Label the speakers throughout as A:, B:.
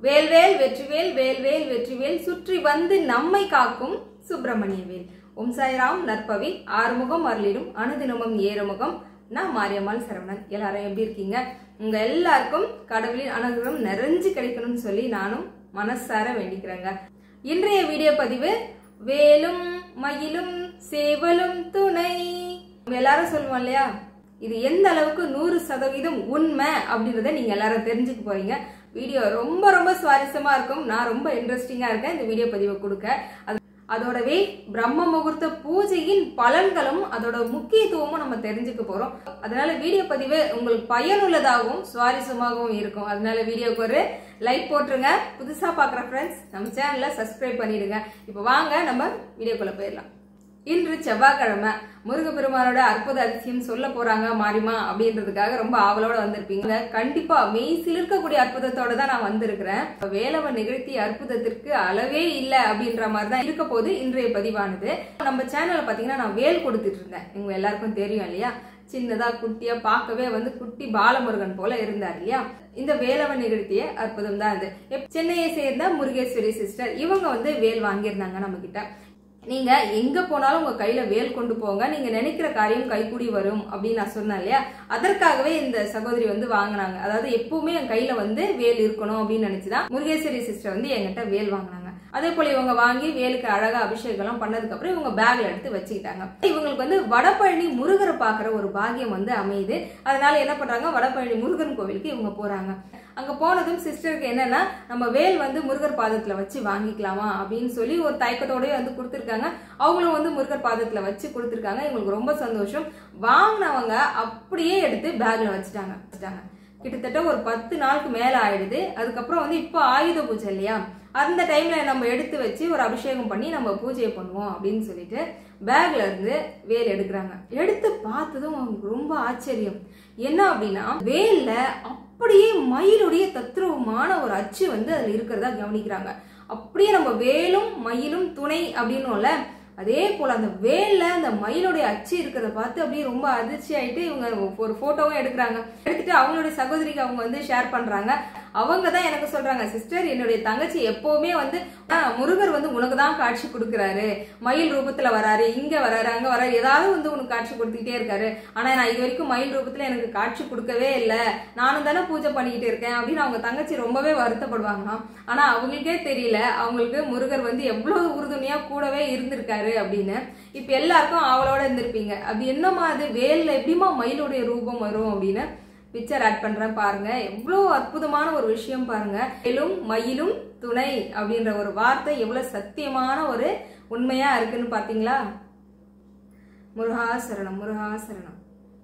A: வேல்வேல் வெற்றிவேல் வேல்வேல் வெற்றிவேல் சுற்றி வந்து நம்மை காக்கும் சுப்பிரமணிய வேல். ஓம் சாய்ராம். நற்பவி ஆறுமுகம் அருளிடும் அனுதினமும் ஏறுமுகம். நான் மாரியம்மாள் சரவணன். எல்லாரும் எப்படி இருக்கீங்க? உங்க எல்லாருக்கும் கடவுளின் அனுகிரகம் நிறைஞ்சு கிடைக்கணும்னு சொல்லி நானும் மனசார வேண்டிக்கிறேங்க. இன்றைய வீடியோ பதிவு வேலும் மயிலும் சேவலும் துணை. எல்லாரும் சொல்லுவோம் இல்லையா, இது எந்த அளவுக்கு 100% உண்மை அப்படின்றத நீங்க எல்லாரும் தெரிஞ்சுக்க போறீங்க. வீடியோ ரொம்ப ரொம்ப சுவாரஸ்யமா இருக்கும். நான் ரொம்ப இன்ட்ரெஸ்டிங்கா இருக்கேன் இந்த வீடியோ பதிவை கொடுக்க. அதோடவே பிரம்ம முகூர்த்த பூஜையின் பலன்களும் அதோட முக்கியத்துவமும் நம்ம தெரிஞ்சுக்க போறோம். அதனால வீடியோ பதிவு உங்களுக்கு பயனுள்ளதாகவும் சுவாரஸ்யமாகவும் இருக்கும். அதனால வீடியோக்கு ஒரு லைக் போட்டுருங்க. புதுசா பாக்குற ஃப்ரெண்ட்ஸ் நம்ம சேனலை சப்ஸ்கிரைப் பண்ணிடுங்க. இப்ப வாங்க நம்ம வீடியோக்குள்ள போயிடலாம். இன்று செவ்வாய்க்கிழமை முருகப்பெருமானோட அற்புத அதிசயம் சொல்ல போறாங்க மாரிமா அப்படின்றதுக்காக ரொம்ப ஆவலோட வந்திருப்பீங்க. கண்டிப்பா மெய் சிலிர்க்கக்கூடிய அற்புதத்தோட தான் நான் வந்திருக்கிறேன். வேலவன் நிகழ்த்திய அற்புதத்திற்கு அளவே இல்லை அப்படின்ற மாதிரி தான் இருக்க போது இன்றைய பதிவானது. நம்ம சேனல்ல பாத்தீங்கன்னா நான் வேல் கொடுத்துட்டு இருந்தேன். உங்க எல்லாருக்கும் தெரியும் இல்லையா, சின்னதா குட்டியா பார்க்கவே குட்டி பாலமுருகன் போல இருந்தார் இல்லையா. இந்த வேலவன் நிகழ்த்திய அற்புதம் தான் இது. சென்னையை சேர்ந்த முருகேஸ்வரி சிஸ்டர் இவங்க வேல் வாங்கியிருந்தாங்க நம்ம கிட்ட. நீங்க எங்க போனாலும் உங்க கையில வேல் கொண்டு போங்க, நீங்க நினைக்கிற காரியம் கைகூடி வரும் அப்படின்னு நான் சொன்னேன் இல்லையா. அதற்காகவே இந்த சகோதரி வாங்கினாங்க. அதாவது எப்பவுமே என் கையில வேல் இருக்கணும் அப்படின்னு நினைச்சுதான் முருகேஸ்வரி சிஸ்டர் என்கிட்ட வேல் வாங்கினாங்க. அதே போல இவங்க வாங்கி வேலுக்கு அழகா அபிஷேகம் எல்லாம் பண்ணதுக்கு அப்புறம் இவங்க பேக்ல எடுத்து வச்சுக்கிட்டாங்க. இவங்களுக்கு வடபழனி முருகரை பாக்குற ஒரு பாக்கியம் அமையுது. அதனால என்ன பண்றாங்க, வடபழனி முருகன் கோவிலுக்கு இவங்க போறாங்க. அங்க போனதும் சிஸ்டருக்கு என்னன்னா, நம்ம வேல் முருகர் பாதத்துல வச்சு வாங்கிக்கலாமா அப்படின்னு சொல்லி ஒரு தயக்கத்தோடய கொடுத்துருக்காங்க. அவங்களும் முருகர் பாதத்துல வச்சு கொடுத்துருக்காங்க. இவங்களுக்கு ரொம்ப சந்தோஷம். வாங்கினவங்க அப்படியே எடுத்து பேக்ல வச்சுட்டாங்க. கிட்டத்தட்ட ஒரு 10 நாளுக்கு மேல ஆயிடுது. அதுக்கப்புறம் இப்போ ஆயுத பூஜை இல்லையா, அந்த டைம்ல நம்ம எடுத்து வச்சு ஒரு அபிஷேகம் பண்ணி நம்ம பூஜையை பண்ணுவோம் அப்படின்னு சொல்லிட்டு பேக்ல இருந்து வேல் எடுக்கிறாங்க. எடுத்து பார்த்ததும் அவங்களுக்கு ரொம்ப ஆச்சரியம். என்ன அப்படின்னா, வேல்ல அப்படியே மயிலுடைய தத்ரூபமான ஒரு அச்சு அதுல இருக்கிறதா கவனிக்கிறாங்க. அப்படியே நம்ம வேலும் மயிலும் துணை அப்படின்னும்ல, அதே போல அந்த வேல்ல அந்த மயிலுடைய அச்சு இருக்கிறத பார்த்து அப்படியே ரொம்ப அதிர்ச்சி ஆயிட்டு இவங்க ஒரு போட்டோவும் எடுக்கிறாங்க. எடுத்துட்டு அவங்களுடைய சகோதரிக்கு அவங்க ஷேர் பண்றாங்க. அவங்க தான் எனக்கு சொல்றாங்க, சிஸ்டர் என்னுடைய தங்கச்சி எப்பவுமே முருகர் உனக்கு தான் காட்சி கொடுக்கிறாரு, மயில் ரூபத்துல வராரு, இங்க வராரு, அங்க வராரு, ஏதாவது உனக்கு காட்சி கொடுத்துக்கிட்டே இருக்காரு. ஆனா நான் இது வரைக்கும் மயில் ரூபத்துல எனக்கு காட்சி கொடுக்கவே இல்லை, நானும் தானே பூஜை பண்ணிக்கிட்டு இருக்கேன் அப்படின்னு அவங்க தங்கச்சி ரொம்பவே வருத்தப்படுவாங்களாம். ஆனா அவங்களுக்கே தெரியல அவங்களுக்கு முருகர் எவ்வளவு உறுதுணையா கூடவே இருந்திருக்காரு அப்படின்னு. இப்ப எல்லாருக்கும் அவளோட இருந்திருப்பீங்க, அப்படி என்னமா அது வேல்ல எப்படிமா மயிலுடைய ரூபம் வரும் அப்படின்னு பிக்சர் ஆட் பண்றேன் பாருங்க. எவ்வளவு அற்புதமான ஒரு விஷயம் பாருங்க. வேலும் மயிலும் துணை அப்படின்ற ஒரு வார்த்தை எவ்வளவு சத்தியமான ஒரு உண்மையா இருக்குன்னு பாத்தீங்களா. முருகாசரணம் முருகாசரணம்.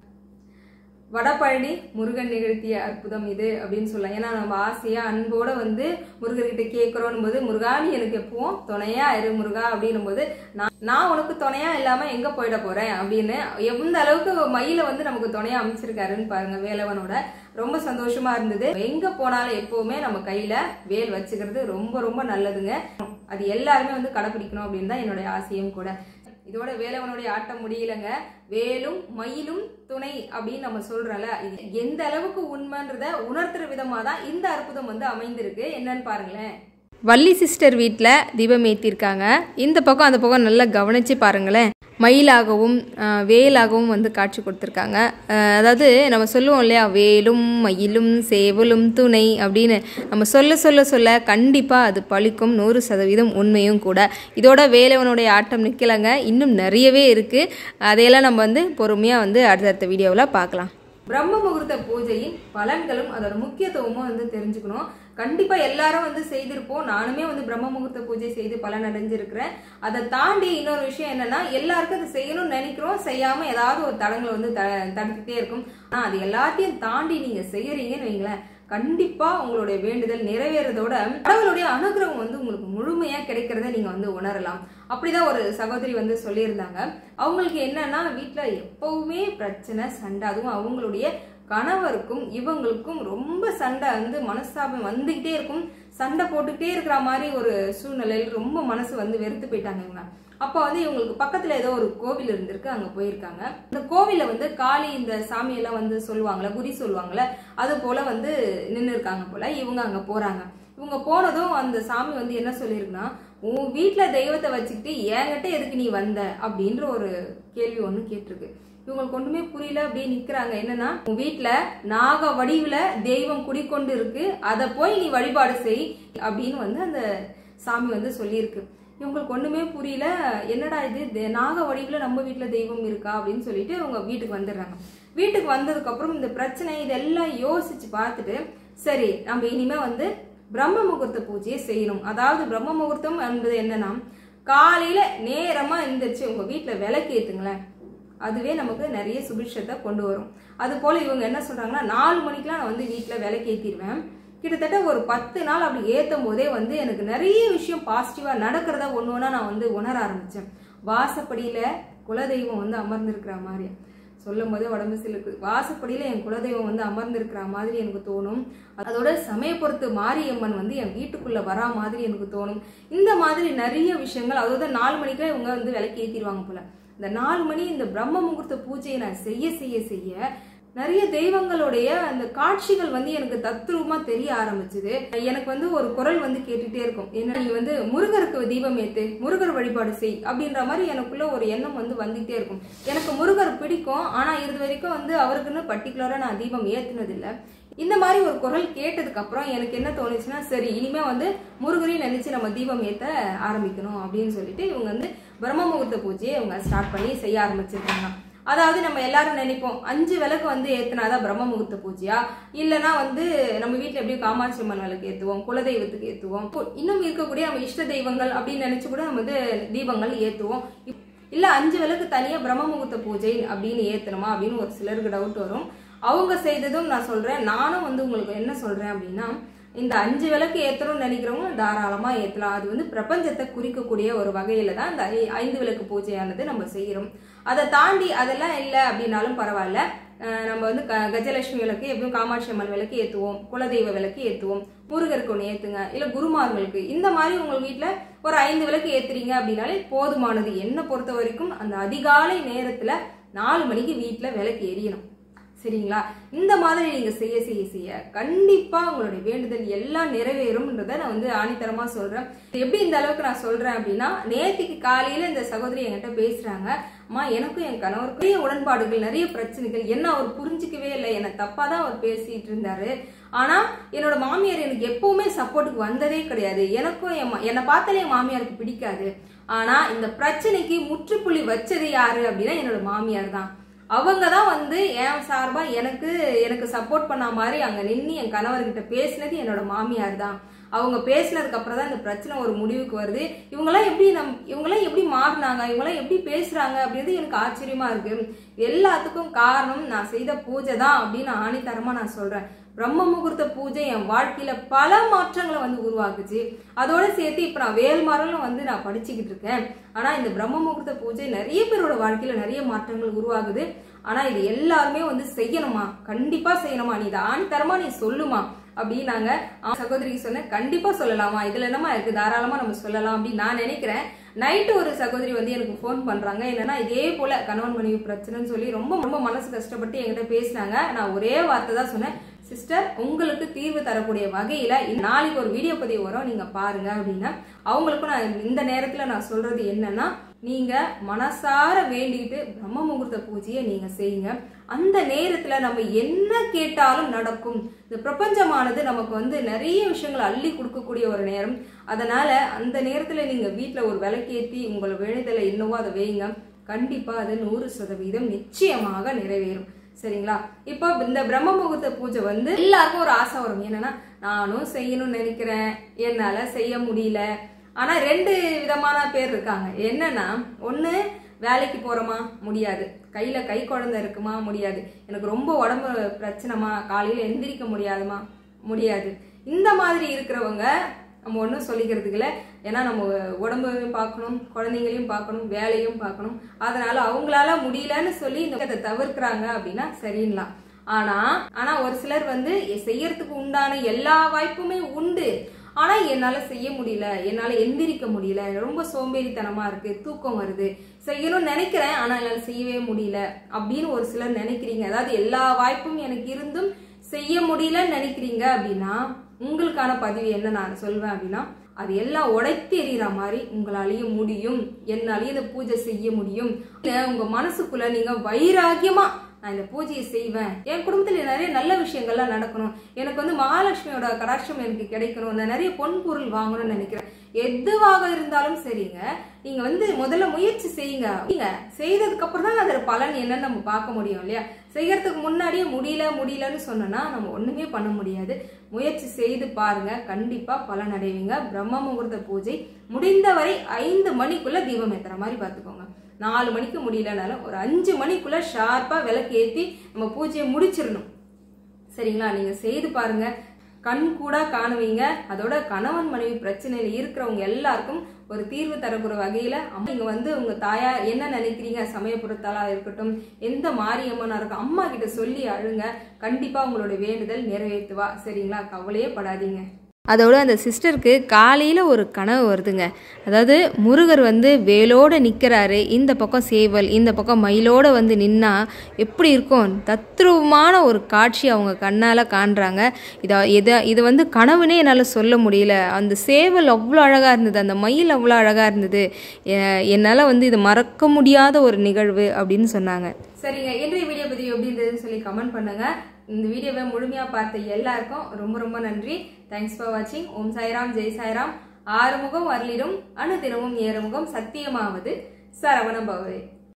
A: வடபழனி முருகன் நிகழ்த்திய அற்புதம் இது அப்படின்னு சொல்லலாம். ஏன்னா நம்ம ஆசையா அன்போட முருகர்கிட்ட கேட்கிறோம் போது, முருகா நீ எனக்கு எப்பவும் துணையா இரு முருகா அப்படின்னும் போது, நான் உனக்கு துணையா இல்லாம எங்க போயிட போறேன் அப்படின்னு எந்த அளவுக்கு மயில நமக்கு துணையா அமைச்சிருக்காருன்னு பாருங்க வேலவனோட. ரொம்ப சந்தோஷமா இருந்தது. எங்க போனாலும் எப்பவுமே நம்ம கையில வேல் வச்சுக்கிறது ரொம்ப ரொம்ப நல்லதுங்க. அது எல்லாருமே கடைபிடிக்கணும் அப்படின்னு தான் என்னுடைய ஆசையும் கூட. இதோட வேலவனுடைய ஆட்டம் முடியலங்க. வேலும் மயிலும் துணை அப்படின்னு நம்ம சொல்றோம்ல, இது எந்த அளவுக்கு உண்மைன்றத உணர்த்துற விதமா தான் இந்த அற்புதம் அமைந்திருக்கு. என்னன்னு பாருங்களேன். வள்ளி சிஸ்டர் வீட்டில் தீபம் ஏற்றிருக்காங்க. இந்த பக்கம் அந்த பக்கம் நல்லா கவனிச்சு பாருங்களேன். மயிலாகவும் வேலாகவும் காட்சி கொடுத்துருக்காங்க. அதாவது நம்ம சொல்லுவோம் இல்லையா, வேலும் மயிலும் சேவலும் துணை அப்படின்னு நம்ம சொல்ல சொல்ல சொல்ல கண்டிப்பாக அது பழிக்கும். 100% உண்மையும் கூட. இதோட வேலவனுடைய ஆட்டம் நிற்கலைங்க, இன்னும் நிறையவே இருக்குது. அதையெல்லாம் நம்ம பொறுமையாக அடுத்தடுத்த வீடியோவில் பார்க்கலாம். பிரம்ம முகூர்த்த பூஜையின் பலன்களும் அதோட முக்கியத்துவமும் தெரிஞ்சுக்கணும். கண்டிப்பா எல்லாரும் செய்திருப்போம். நானுமே பிரம்ம முகூர்த்த பூஜை செய்து பலன் அடைஞ்சிருக்கிறேன். அதை தாண்டி இன்னொரு விஷயம் என்னன்னா, எல்லாருக்கும் அதை செய்யணும்னு நினைக்கிறோம், செய்யாம ஏதாவது ஒரு தடங்களை தடுத்துட்டே இருக்கும். ஆனா அது எல்லாத்தையும் தாண்டி நீங்க செய்யறீங்கன்னு வைங்களேன், கண்டிப்பா உங்களுடைய வேண்டுதல் நிறைவேறதோட கடவுளுடைய அனுகிரகம் உங்களுக்கு முழுமையா கிடைக்கிறத நீங்க உணரலாம். அப்படிதான் ஒரு சகோதரி சொல்லியிருந்தாங்க. அவங்களுக்கு என்னன்னா, வீட்டுல எப்பவுமே பிரச்சனை சண்டை, அதுவும் அவங்களுடைய கணவருக்கும் இவங்களுக்கும் ரொம்ப சண்டை மனஸ்தாபம் வந்துகிட்டே இருக்கும். சண்டை போட்டுக்கிட்டே இருக்கிற மாதிரி ஒரு சூழ்நிலையில் ரொம்ப மனசு வெறுத்து போயிட்டாங்க இவங்க. அப்போ இவங்களுக்கு பக்கத்துல ஏதோ ஒரு கோவில் இருந்திருக்கு, அங்க போயிருக்காங்க. இந்த கோவில காளி இந்த சாமியெல்லாம் சொல்லுவாங்கல்ல, குறி சொல்லுவாங்கல்ல, அது போல நின்று இருக்காங்க போல. இவங்க அங்க போறாங்க. இவங்க போனதும் அந்த சாமி வந்து என்ன சொல்லியிருக்குன்னா, உன் வீட்டுல தெய்வத்தை வச்சுக்கிட்டு என்கிட்ட எதுக்கு நீ வந்த அப்படின்ற ஒரு கேள்வி ஒண்ணு கேட்டிருக்கு. இவங்களுக்கு ஒண்ணுமே புரியல, அப்படியே நிக்கிறாங்க. என்னன்னா, உன் வீட்டுல நாக வடிவுல தெய்வம் குடிக்கொண்டு இருக்கு, அதை போய் நீ வழிபாடு செய் அப்படின்னு வந்து அந்த சாமி வந்து சொல்லியிருக்கு. இவங்களுக்கு ஒண்ணுமே புரியல, என்னடா இது நாக வடிவுல நம்ம வீட்டுல தெய்வம் இருக்கா அப்படின்னு சொல்லிட்டு அவங்க வீட்டுக்கு வந்துடுறாங்க. வீட்டுக்கு வந்ததுக்கு அப்புறம் இந்த பிரச்சனை இதெல்லாம் யோசிச்சு பார்த்துட்டு, சரி நம்ம இனிமே வந்து பிரம்ம முகூர்த்த பூஜையை செய்யணும். அதாவது பிரம்ம முகூர்த்தம் என்பது என்னன்னா, காலையில நேரமா எந்திரிச்சு உங்க வீட்டுல விளக்கு ஏத்துங்களேன், அதுவே நமக்கு நிறைய சுபிட்சத்தை கொண்டு வரும். அது போல இவங்க என்ன சொல்றாங்கன்னா, 4 மணிக்கெல்லாம் நான் வந்து வீட்டுல விளக்கு ஏத்திடுவேன். கிட்டத்தட்ட ஒரு 10 நாள் அப்படி ஏத்தும் போதே வந்து எனக்கு நிறைய விஷயம் பாசிட்டிவா நடக்கிறதா ஒண்ணு ஒண்ணா நான் வந்து உணர ஆரம்பிச்சேன். வாசப்படியில குலதெய்வம் வந்து அமர்ந்திருக்கிற மாதிரி சொல்லும் போதே உடம்பு சிலுக்கு. வாசப்படியில என் குலதெய்வம் வந்து அமர்ந்திருக்கிற மாதிரி எனக்கு தோணும். அதோட சமயபுரத்து மாரியம்மன் வந்து என் வீட்டுக்குள்ள வரா மாதிரி எனக்கு தோணும். இந்த மாதிரி நிறைய விஷயங்கள், அதாவது 4 மணிக்கெல்லாம் இவங்க வந்து விளக்கு ஏத்திடுவாங்க போல. இந்த 4 மணி இந்த பிரம்ம முகூர்த்த பூஜையை நான் செய்ய செய்ய செய்ய நிறைய தெய்வங்களுடைய அந்த காட்சிகள் வந்து எனக்கு தத்ரூபமா தெரிய ஆரம்பிச்சது. எனக்கு வந்து ஒரு குரல் வந்து கேட்டுட்டே இருக்கும், என்ன நீ வந்து முருகருக்கு தீபம் ஏத்து, முருகர் வழிபாடு செய் அப்படின்ற மாதிரி எனக்குள்ள ஒரு எண்ணம் வந்து வந்துட்டே இருக்கும். எனக்கு முருகர் பிடிக்கும், ஆனா இது வரைக்கும் வந்து அவருக்குன்னு பர்டிகுலரா நான் தீபம் ஏத்துனது இல்லை. இந்த மாதிரி ஒரு குரல் கேட்டதுக்கு அப்புறம் எனக்கு என்ன தோணுச்சுன்னா, சரி இனிமே வந்து முருகரையும் நினைச்சு நம்ம தீபம் ஏத்த ஆரம்பிக்கணும் அப்படின்னு சொல்லிட்டு இவங்க வந்து பிரம்ம முகூர்த்த பூஜையை இவங்க ஸ்டார்ட் பண்ணி செய்ய ஆரம்பிச்சிருக்காங்க. அதாவது நம்ம எல்லாரும் நினைப்போம் 5 விளக்கு வந்து ஏத்துனாதான் பிரம்ம முகூர்த்த பூஜையா, இல்லைன்னா வந்து நம்ம வீட்டுல எப்படியும் காமாட்சி அம்மன் விளக்கு ஏத்துவோம், குலதெய்வத்துக்கு ஏத்துவோம், இன்னும் இருக்கக்கூடிய நம்ம இஷ்ட தெய்வங்கள் அப்படின்னு நினைச்சு கூட நம்ம வந்து தீபங்கள் ஏத்துவோம். இல்ல 5 விளக்கு தனியா பிரம்ம முகூர்த்த பூஜை அப்படின்னு ஏத்தணுமா அப்படின்னு ஒரு சிலருக்கு டவுட் வரும். அவங்க செய்ததும் நான் சொல்றேன். நானும் வந்து உங்களுக்கு என்ன சொல்றேன் அப்படின்னா, இந்த 5 விளக்கு ஏத்தணும்னு நினைக்கிறவங்க தாராளமா ஏத்தலாம். அது வந்து பிரபஞ்சத்தை குறிக்கக்கூடிய ஒரு வகையில தான் இந்த 5 விளக்கு பூஜையானது நம்ம செய்யறோம். அதை தாண்டி அதெல்லாம் இல்லை அப்படின்னாலும் பரவாயில்ல. நம்ம வந்து கஜலட்சுமி விளக்கு, எப்படியும் காமாட்சி அம்மன் விளக்கு ஏத்துவோம், குலதெய்வ விளக்கு ஏத்துவோம், முருகருக்கு ஒன்று ஏத்துங்க, இல்ல குருமார்களுக்கு இந்த மாதிரி உங்க வீட்டுல ஒரு 5 விளக்கு ஏத்துறீங்க அப்படின்னாலே போதுமானது. என்னை பொறுத்த வரைக்கும் அந்த அதிகாலை நேரத்துல 4 மணிக்கு வீட்டுல விளக்கு எரியணும். சரிங்களா? இந்த மாதிரி நீங்க செய்ய செய்ய செய்ய கண்டிப்பா உங்களுடைய வேண்டுதல் எல்லாம் நிறைவேறும்ன்றத நான் வந்து ஆணித்தரமா சொல்றேன். எப்படி இந்த அளவுக்கு நான் சொல்றேன் அப்படின்னா, நேத்திக்கு காலையில இந்த சகோதரி என்கிட்ட பேசுறாங்க, அம்மா எனக்கும் என் கணவருக்கும் நிறைய உடன்பாடுகள், நிறைய பிரச்சனைகள், என்ன அவர் புரிஞ்சுக்கவே இல்லை, என்ன தப்பாதான் அவர் பேசிட்டு இருந்தாரு. ஆனா என்னோட மாமியார் எனக்கு எப்பவுமே சப்போர்ட்டுக்கு வந்ததே கிடையாது. எனக்கும் என்னை பார்த்தாலே என் மாமியாருக்கு பிடிக்காது. ஆனா இந்த பிரச்சனைக்கு முற்றுப்புள்ளி வச்சது யாரு அப்படின்னா என்னோட மாமியார் தான். அவங்க தான் வந்து என் சார்பா எனக்கு சப்போர்ட் பண்ண மாதிரி அங்க நின்று என் கணவர்கிட்ட பேசினது என்னோட மாமியார் தான். அவங்க பேசினதுக்கு அப்புறம் தான் இந்த பிரச்சனை ஒரு முடிவுக்கு வருது. இவங்கெல்லாம் எப்படி மாறினாங்க, இவங்கெல்லாம் எப்படி பேசுறாங்க அப்படின்றது எனக்கு ஆச்சரியமா இருக்கு. எல்லாத்துக்கும் காரணம் நான் செய்த பூஜை தான் அப்படின்னு ஆணித்தரமா நான் சொல்றேன். பிரம்ம முகூர்த்த பூஜை என் வாழ்க்கையில பல மாற்றங்களை வந்து உருவாக்குச்சு. அதோட சேர்த்து இப்ப நான் வேல்மாறலும் வந்து நான் படிச்சுக்கிட்டு இருக்கேன். ஆனா இந்த பிரம்ம முகூர்த்த பூஜை நிறைய பேரோட வாழ்க்கையில நிறைய மாற்றங்கள் உருவாகுது. ஆனா இது எல்லாருமே வந்து செய்யணுமா, கண்டிப்பா செய்யணுமா, நீ இதை ஆணித்தரமா நீ சொல்லுமா அப்படின்னாங்க. சகோதரிக்கு சொன்னேன், கண்டிப்பா சொல்லலாமா, இதுல என்னமா இருக்கு, தாராளமா நம்ம சொல்லலாம் அப்படின்னு நான் நினைக்கிறேன். நைட்டு ஒரு சகோதரி வந்து எனக்கு போன் பண்றாங்க. என்னன்னா இதே போல கணவன் மனைவி பிரச்சனைன்னு சொல்லி ரொம்ப ரொம்ப மனசு கஷ்டப்பட்டு என்கிட்ட பேசினாங்க. நான் ஒரே வார்த்தை தான் சொன்னேன், சிஸ்டர் உங்களுக்கு தீர்வு தரக்கூடிய வகையில நாளைக்கு ஒரு வீடியோ பதிவு வரும், நீங்க பாருங்க அப்படின்னா. அவங்களுக்கும் நான் இந்த நேரத்துல நான் சொல்றது என்னன்னா, நீங்க மனசார வேண்டிட்டு பிரம்ம முகூர்த்த பூஜையை நீங்க செய்யுங்க. அந்த நேரத்துல நம்ம என்ன கேட்டாலும் நடக்கும். இந்த பிரபஞ்சமானது நமக்கு வந்து நிறைய விஷயங்களை அள்ளி கொடுக்கக்கூடிய ஒரு நேரம். அதனால அந்த நேரத்துல நீங்க வீட்டுல ஒரு விளக்கேத்தி உங்களை வேண்டுதலை என்னவோ அதை வைங்க. கண்டிப்பா அது 100% நிச்சயமாக நிறைவேறும். சரிங்களா? இப்போ இந்த பிரம்ம முகூர்த்த பூஜை வந்து எல்லாருக்கும் ஒரு ஆசை வரும். என்னன்னா, நானும் செய்யணும்னு நினைக்கிறேன், என்னால செய்ய முடியல. ஆனா 2 விதமான பேர் இருக்காங்க. என்னன்னா, ஒண்ணு வேலைக்கு போறோமா, முடியாது, கையில கை குழந்தை இருக்குமா, முடியாது, எனக்கு ரொம்ப உடம்பு பிரச்சனைமா, காலையில எந்திரிக்க முடியாதுமா, முடியாது. இந்த மாதிரி இருக்கிறவங்க நம்ம ஒன்றும் சொல்லிக்கிறதுக்கு இல்லை. ஏன்னா நம்ம உடம்பையும் பார்க்கணும், குழந்தைங்களையும் பார்க்கணும், வேலையும் பார்க்கணும். அதனால அவங்களால முடியலன்னு சொல்லி இந்த தவிர்க்கிறாங்க அப்படின்னா சரிங்களா? ஆனா ஒரு சிலர் வந்து செய்யறதுக்கு உண்டான எல்லா வாய்ப்புமே உண்டு. ஆனா என்னால செய்ய முடியல, என்னால எந்திரிக்க முடியல, ரொம்ப சோம்பேறித்தனமா இருக்கு, தூக்கம் வருது, செய்யணும்னு நினைக்கிறேன் ஆனா என்னால செய்யவே முடியல அப்படின்னு ஒரு சிலர் நினைக்கிறீங்க. அதாவது எல்லா வாய்ப்பும் எனக்கு இருந்தும் செய்ய முடியலன்னு நினைக்கிறீங்க அப்படின்னா உங்களுக்கான பதிவு என்ன நான் சொல்வேன் அப்படின்னா, அது எல்லாம் உடைத்து எறிகிற மாதிரி உங்களாலேயும் முடியும், என்னாலேயும் இந்த பூஜை செய்ய முடியும். உங்க மனசுக்குள்ள நீங்க வைராகியமா நான் இந்த பூஜையை செய்வேன், என் குடும்பத்துல நிறைய நல்ல விஷயங்கள்லாம் நடக்கணும், எனக்கு வந்து மகாலட்சுமியோட கடாட்சம் எனக்கு கிடைக்கணும், நான் நிறைய பொன் பொருள் வாங்கணும்னு நினைக்கிறேன், எதுவாக இருந்தாலும் சரிங்க, நீங்க வந்து முதல்ல முயற்சி செய்யுங்க. நீங்க செய்ததுக்கு அப்புறம் தான் அதோட பலன் என்னன்னு நம்ம பார்க்க முடியும் இல்லையா? செய்யறதுக்கு முன்னாடியே முடியலன்னு சொன்னோம்னா நம்ம ஒண்ணுமே பண்ண முடியாது. முயற்சி செய்து பாருங்க, கண்டிப்பா பலன் அடைவீங்க. பிரம்ம முகூர்த்த பூஜை முடிந்தவரை 5 மணிக்குள்ள தீபம் ஏத்துற மாதிரி பார்த்துக்கோங்க. 4 மணிக்கு முடியலனாலும் ஒரு 5 மணிக்குள்ள ஷார்ப்பா விளக்கு ஏற்றி நம்ம பூஜையை முடிச்சிடணும். சரிங்களா? நீங்க செய்து பாருங்க, கண் கூட காணுவீங்க. அதோட கணவன் மனைவி பிரச்சனையில இருக்கிறவங்க எல்லாருக்கும் ஒரு தீர்வு தரக்கூடிய வகையில நீங்க வந்து உங்க தாயார் என்ன நினைக்கிறீங்க, சமயபுரத்தாலா இருக்கட்டும், எந்த மாரியம்மனா இருக்கும், அம்மா கிட்ட சொல்லி அழுங்க. கண்டிப்பா உங்களோட வேண்டுதல் நிறைவேற்றுவா. சரிங்களா? கவலையே படாதீங்க.
B: அதோட அந்த சிஸ்டருக்கு காலையில் ஒரு கனவு வருதுங்க. அதாவது முருகர் வந்து வேலோடு நிற்கிறாரு, இந்த பக்கம் சேவல், இந்த பக்கம் மயிலோடு வந்து நின்னா எப்படி இருக்கும், தத்ரூபமான ஒரு காட்சி அவங்க கண்ணால் காண்றாங்க. இது வந்து கனவுனே என்னால் சொல்ல முடியல. அந்த சேவல் அவ்வளோ அழகாக இருந்தது, அந்த மயில் அவ்வளோ அழகாக இருந்தது, என்னால் வந்து இது மறக்க முடியாத ஒரு நிகழ்வு அப்படின்னு சொன்னாங்க.
A: சரிங்க, இன்றைய வீடியோ பதிவு எப்படி இருந்ததுன்னு சொல்லி கமெண்ட் பண்ணுங்க. இந்த வீடியோவை முழுமையாக பார்த்த எல்லாருக்கும் ரொம்ப ரொம்ப நன்றி. தேங்க்ஸ் ஃபார் வாட்சிங். ஓம் சாய்ராம், ஜெய் சாய்ராம். ஆறுமுகம் அருளிடும், அனுதினமும் ஏறுமுகம், சத்தியமாவது சரவண பவரே.